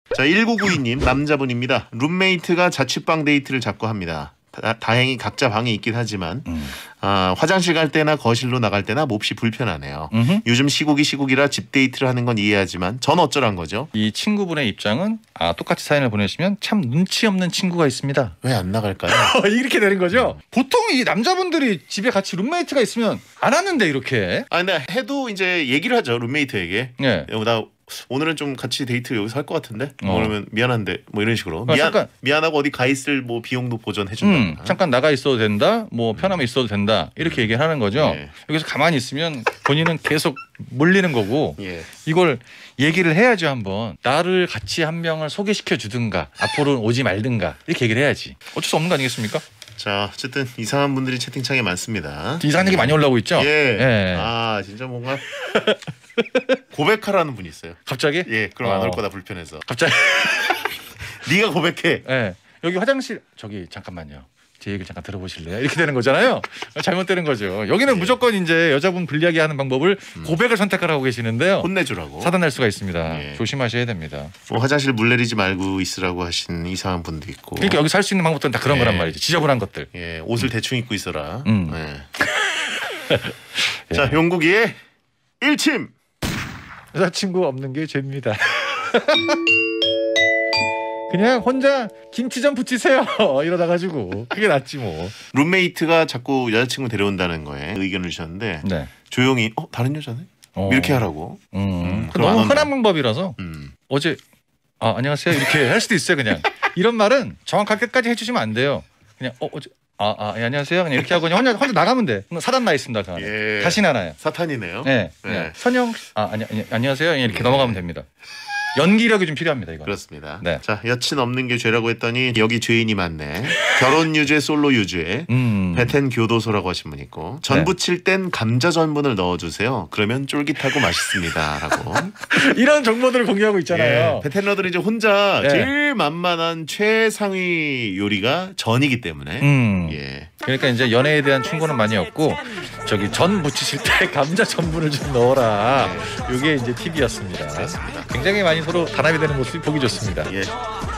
자, 1992님 남자분입니다. 룸메이트가 자취방 데이트를 자꾸 합니다. 다행히 각자 방이 있긴 하지만 화장실 갈 때나 거실로 나갈 때나 몹시 불편하네요. 요즘 시국이라 집 데이트를 하는 건 이해하지만 전 어쩌란 거죠? 이 친구분의 입장은 똑같이 사연을 보내시면 참 눈치 없는 친구가 있습니다. 왜 안 나갈까요? 이렇게 되는 거죠. 보통 이 남자분들이 집에 같이 룸메이트가 있으면 안 하는데 이렇게. 근데 해도 이제 얘기를 하죠. 룸메이트에게. 네. 나 오늘은 좀 같이 데이트 여기서 할 것 같은데 그러면 미안한데 뭐 이런 식으로 미안하고 어디 가 있을 뭐 비용도 보전해 준다. 잠깐 나가 있어도 된다. 뭐 편하면 있어도 된다. 이렇게 얘기를 하는 거죠. 예. 여기서 가만히 있으면 본인은 계속 몰리는 거고 예. 이걸 얘기를 해야죠. 한번 나를 같이 한 명을 소개시켜 주든가 앞으로는 오지 말든가 이렇게 얘기를 해야지. 어쩔 수 없는 거 아니겠습니까? 자, 어쨌든 이상한 분들이 채팅창에 많습니다. 이상한 얘기 많이 올라오고 있죠. 예. 예. 진짜 뭔가 고백하라는 분이 있어요. 갑자기? 예, 그럼 안 올 거다 불편해서. 갑자기? 네가 고백해. 예. 여기 화장실 저기 잠깐만요. 제 얘기를 잠깐 들어보실래요? 이렇게 되는 거잖아요. 잘못되는 거죠. 여기는 무조건 이제 여자분 불리하게 하는 방법을 고백을 선택하라고 계시는데요. 혼내주라고. 사단날 수가 있습니다. 예. 조심하셔야 됩니다. 뭐 화장실 물 내리지 말고 있으라고 하신 이상한 분도 있고. 그러니까 여기 살 수 있는 방법들은 다 그런 거란 말이죠. 지저분한 것들. 예, 옷을 대충 입고 있어라. 예. 자, 용국이의 일침. 여자친구 없는 게 죄입니다. 그냥 혼자 김치전 부치세요. 이러다 가지고 그게 낫지 뭐. 룸메이트가 자꾸 여자친구 데려온다는 거에 의견을 주셨는데 네. 조용히 다른 여자네? 이렇게 하라고. 너무 흔한 방법이라서 어제 안녕하세요 이렇게 할 수도 있어요. 그냥 이런 말은 정확하게까지 해주시면 안 돼요. 그냥 어제 예, 안녕하세요 그냥 이렇게 하고 그냥 혼자 나가면 돼. 사단 나 있습니다. 그 안에. 예. 다시 나나요. 사탄이네요. 네. 선영 안녕하세요 그냥 이렇게 넘어가면 됩니다. 연기력이 좀 필요합니다. 이거. 그렇습니다. 네. 자, 여친 없는 게 죄라고 했더니 여기 죄인이 많네. 결혼 유죄 솔로 유죄. 베텐 교도소라고 하신 분 있고 전 부칠 땐 감자 전분을 넣어주세요. 그러면 쫄깃하고 맛있습니다라고. 이런 정보들을 공유하고 있잖아요. 예, 베텐러들이 이제 혼자 제일 만만한 최상위 요리가 전이기 때문에. 예. 그러니까 이제 연애에 대한 충고는 많이 없고 저기 전 부치실 때 감자 전분을 좀 넣어라. 이게 이제 팁이었습니다. 그렇습니다. 굉장히 많이 서로 단합이 되는 모습이 보기 좋습니다. 예.